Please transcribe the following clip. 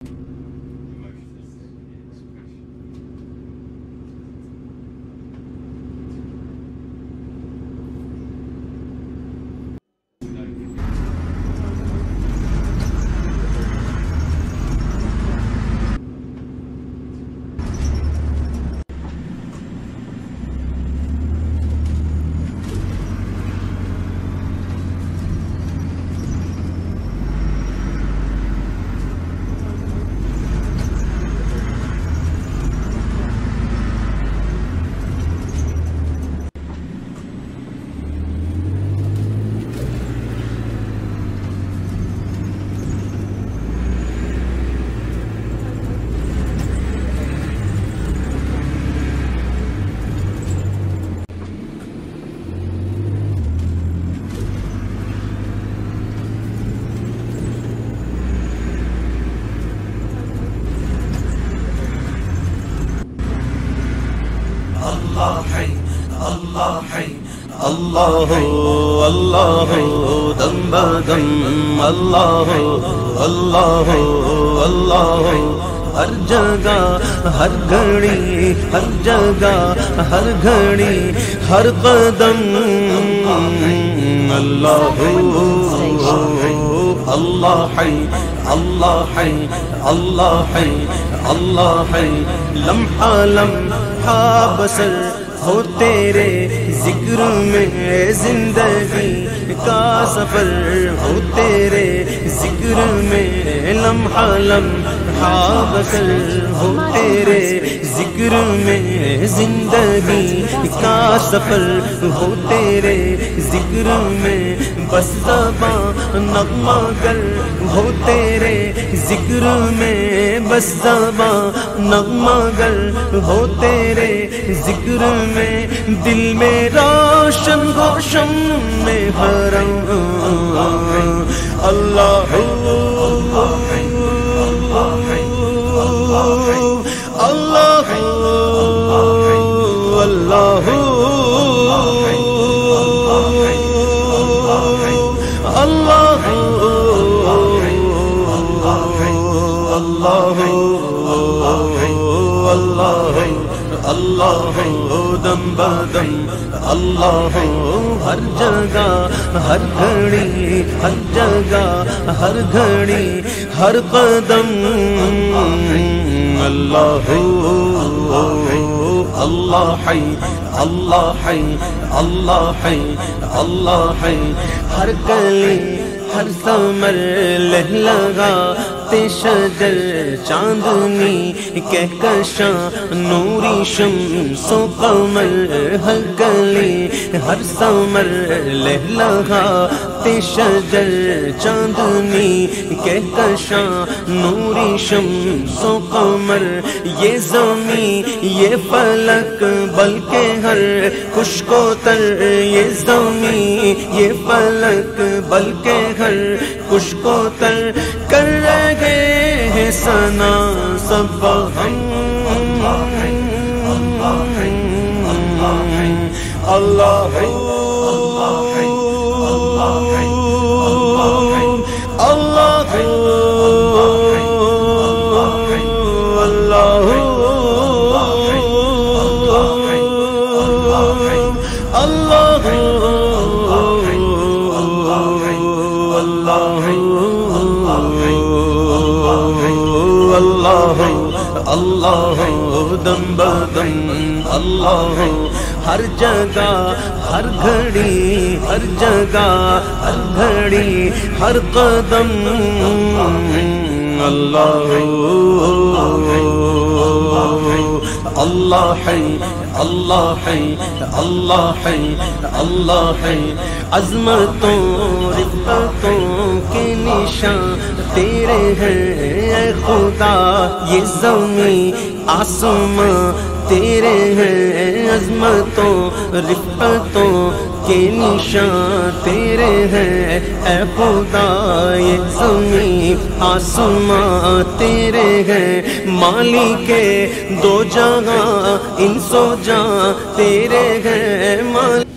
اللہ اللہ دم بدم اللہ اللہ اللہ ہر جگہ ہر گھڑی ہر جگہ ہر گھڑی ہر قدم اللہ اللہ حی اللہ حی اللہ حی اللہ حی لمحہ لمحہ بسر ہو تیرے ذکر میں زندگی کا سفر ہو تیرے ذکر میں لمحہ لمحہ بسر ہو تیرے ذکر میں زندگی کا سفر ہو تیرے ذکر میں بس زباں نغمہ گر ہو تیرے ذکر میں بس زباں نغمہ گر ہو تیرے ذکر میں دل میں روشن روشن میں بھرم اللہ اللہ اللہ اللہ دم بدم اللہ ہر جگہ ہر گھڑی ہر جگہ ہر گھڑی ہر قدم اللہ اللہ حی اللہ حی اللہ حی اللہ حی ہر گلی ہر ثمر لہلگاتے شجر چاندنی کہکشاں نوری شمس و قمر ہر گلی ہر ثمر لہلگاتے شجر چاندنی کہکشاں نوری شمس و قمر یہ زمین یہ فلک بلکہ ہر خشک و تر یہ زمین یہ فلک بلکہ ہر خشک و تر کر رہے ہیں ثنا سب ہم اللہ اللہ دم بدم اللہ ہر جگہ ہر گھڑی ہر جگہ ہر گھڑی ہر قدم اللہ اللہ حی اللہ حی اللہ حی اللہ حی عظمتوں رفتوں کے نشان تیرے ہیں اے خدا یہ زمین آسمان تیرے ہیں عظمتوں رفتوں کے نشان تیرے ہیں اے خدا یہ زمین آسمان تیرے ہیں مالک دو جہاں انس و جاں تیرے ہیں